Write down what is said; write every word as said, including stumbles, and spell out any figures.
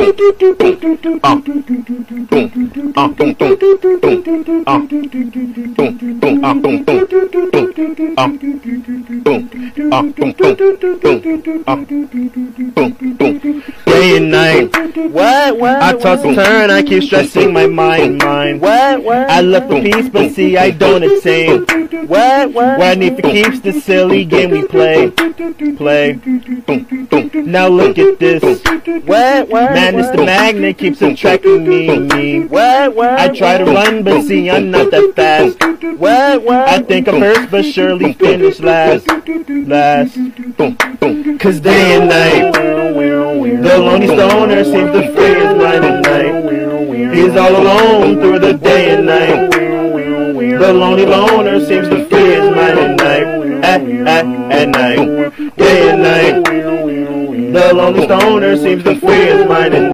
Day and night. What? What? I toss and turn, I keep stressing my mind, mind. What? What? I look for peace, but see I don't attain. What? What? What I need for keeps the silly game we play, play. Now look at this. What? What? Man, it's the magnet keeps attracting me, me. What? What? I try to run, but see I'm not that fast. What? What? I think I'm first, but surely finish last, last. Cause day and night, the lonely stoner seems to free his mind at night. He's all alone through the day and night. The lonely loner seems to free his mind at night, at, at, at night. Day and night, the lonely stoner seems to free his mind at night.